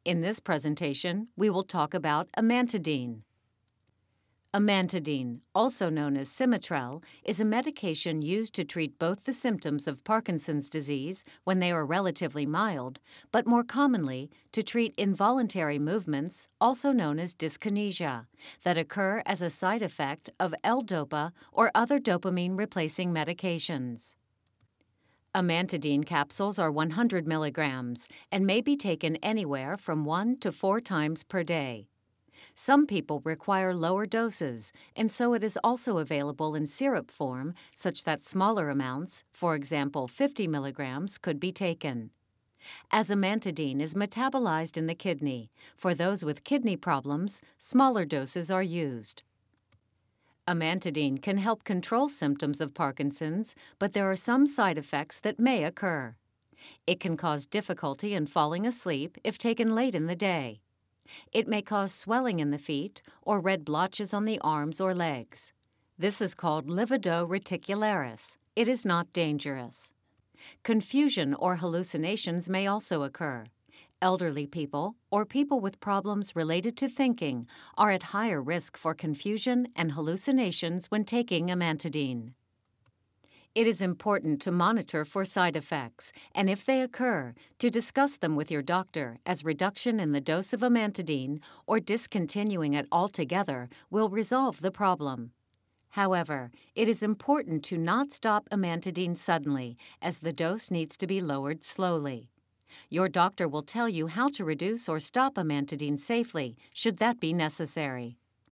In this presentation, we will talk about amantadine. Amantadine, also known as Simitrel, is a medication used to treat both the symptoms of Parkinson's disease when they are relatively mild, but more commonly to treat involuntary movements, also known as dyskinesia, that occur as a side effect of L-DOPA or other dopamine-replacing medications. Amantadine capsules are 100 milligrams and may be taken anywhere from 1 to 4 times per day. Some people require lower doses, and so it is also available in syrup form such that smaller amounts, for example 50 milligrams, could be taken. As amantadine is metabolized in the kidney, for those with kidney problems, smaller doses are used. Amantadine can help control symptoms of Parkinson's, but there are some side effects that may occur. It can cause difficulty in falling asleep if taken late in the day. It may cause swelling in the feet or red blotches on the arms or legs. This is called livedo reticularis. It is not dangerous. Confusion or hallucinations may also occur. Elderly people or people with problems related to thinking are at higher risk for confusion and hallucinations when taking amantadine. It is important to monitor for side effects, and if they occur, to discuss them with your doctor, as reduction in the dose of amantadine or discontinuing it altogether will resolve the problem. However, it is important to not stop amantadine suddenly, as the dose needs to be lowered slowly. Your doctor will tell you how to reduce or stop amantadine safely, should that be necessary.